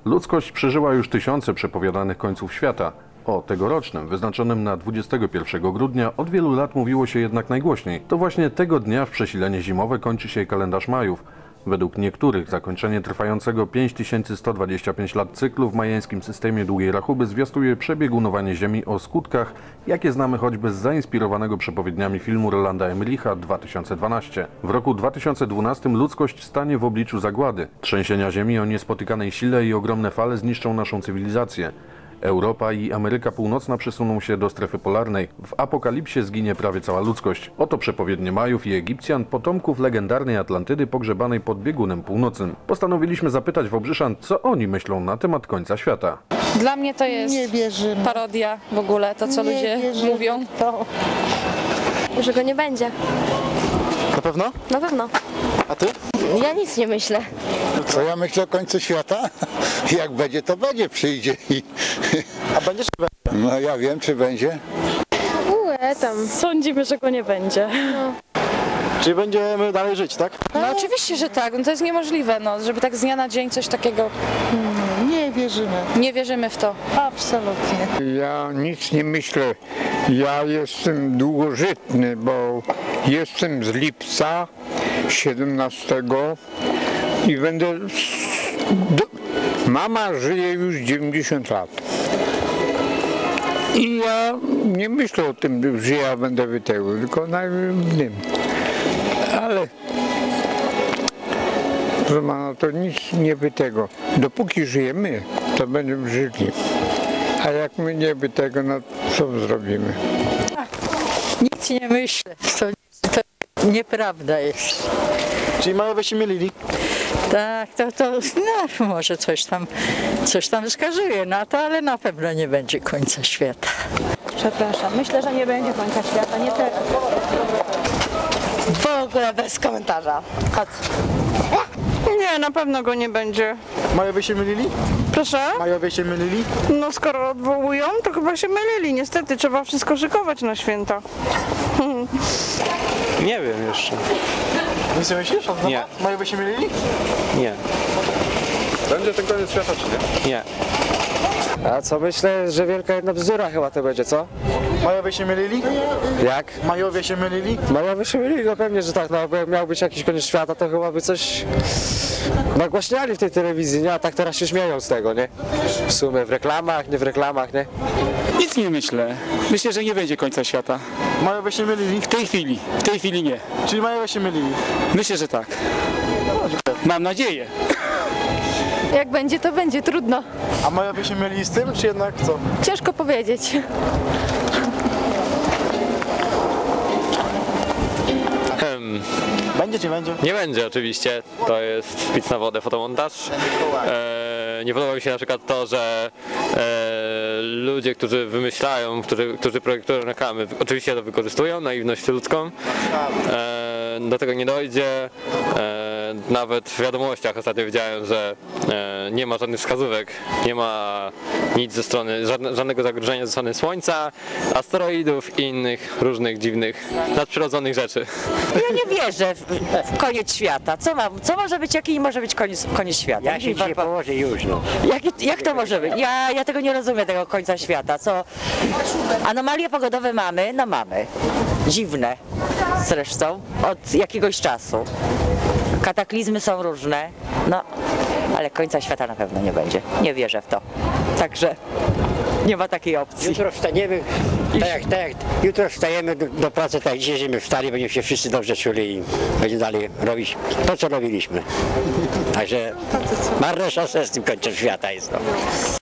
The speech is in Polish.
Ludzkość przeżyła już tysiące przepowiadanych końców świata. O tegorocznym, wyznaczonym na 21 grudnia, od wielu lat mówiło się jednak najgłośniej. To właśnie tego dnia w przesilenie zimowe kończy się kalendarz Majów. Według niektórych zakończenie trwającego 5125 lat cyklu w majańskim systemie długiej rachuby zwiastuje przebiegunowanie Ziemi o skutkach, jakie znamy choćby z zainspirowanego przepowiedniami filmu Rolanda Emmericha 2012. W roku 2012 ludzkość stanie w obliczu zagłady. Trzęsienia Ziemi o niespotykanej sile i ogromne fale zniszczą naszą cywilizację. Europa i Ameryka Północna przesuną się do strefy polarnej. W apokalipsie zginie prawie cała ludzkość. Oto przepowiednie Majów i Egipcjan, potomków legendarnej Atlantydy pogrzebanej pod biegunem północnym. Postanowiliśmy zapytać Wałbrzyszan, co oni myślą na temat końca świata. Dla mnie to jest parodia w ogóle, to co ludzie mówią. Że go nie będzie. Na pewno? Na pewno. A ty? Ja nic nie myślę. Co ja myślę o końcu świata? Jak będzie, to będzie, przyjdzie i... A będzie czy będzie? No ja wiem, czy będzie. Tam. Sądzimy, że go nie będzie. Czyli będziemy dalej żyć, tak? No oczywiście, że tak. No to jest niemożliwe, no, żeby tak z dnia na dzień coś takiego. Nie wierzymy. Nie wierzymy w to. Absolutnie. Ja nic nie myślę. Ja jestem długożytny, bo jestem z lipca 17 i będę... Mama żyje już 90 lat. I ja nie myślę o tym, że ja będę wyteł, tylko na tym. Ale proszę pana, to nic nie wytego. Dopóki żyjemy, to będziemy żyli. A jak my nie wytego, no co zrobimy? Nic nie myślę. To nieprawda jest. Czyli Majowie się mylili? Tak, no, może coś tam wskazuje na to, ale na pewno nie będzie końca świata. Przepraszam, myślę, że nie będzie końca świata, nie teraz. W ogóle bez komentarza. Chodź. Nie, na pewno go nie będzie. Majowie się mylili? Proszę? Majowie się mylili? No skoro odwołują, to chyba się mylili. Niestety trzeba wszystko szykować na święta. Nie wiem jeszcze. Nic nie myślisz? Nie. Majowie się mylili? Nie. Będzie ten koniec świata, czy nie? Nie. A co myślę, że wielka jedna bzdura chyba to będzie, co? Majowie się mylili? Jak? Majowie się mylili? Majowie się mylili, no pewnie, że tak, no bo jak miał być jakiś koniec świata, to chyba by coś nagłaśniali w tej telewizji, nie? A tak teraz się śmieją z tego, nie? W sumie w reklamach, nie w reklamach, nie? Nic nie myślę. Myślę, że nie będzie końca świata. Majowie się mylili? W tej chwili nie. Czyli Majowie się mylili? Myślę, że tak. Mam nadzieję. Jak będzie, to będzie, trudno. A Majowie się mylili z tym, czy jednak co? Ciężko powiedzieć. Będzie czy będzie? Nie będzie oczywiście, to jest wpis na wodę, fotomontaż. Nie podoba mi się na przykład to, że ludzie, którzy wymyślają, którzy projektują reklamy, oczywiście to wykorzystują, naiwność ludzką. Do tego nie dojdzie. Nawet w wiadomościach ostatnio widziałem, że nie ma żadnych wskazówek, nie ma nic ze strony, żadnego zagrożenia ze strony Słońca, asteroidów i innych różnych dziwnych, nadprzyrodzonych rzeczy. Ja nie wierzę w koniec świata. Co może być, jaki może być koniec świata? Ja się dzisiaj położę już, no. Jak to może być? Ja tego nie rozumiem, tego końca świata. Co? Anomalie pogodowe mamy? No mamy. Dziwne zresztą, od jakiegoś czasu. Kataklizmy są różne, no, ale końca świata na pewno nie będzie. Nie wierzę w to. Także nie ma takiej opcji. Jutro wstaniemy, jutro wstajemy do pracy, tak jak dzisiaj żeśmy wstali, będziemy się wszyscy dobrze czuli i będziemy dalej robić to, co robiliśmy. Także marne szanse z tym końcem świata jest. No.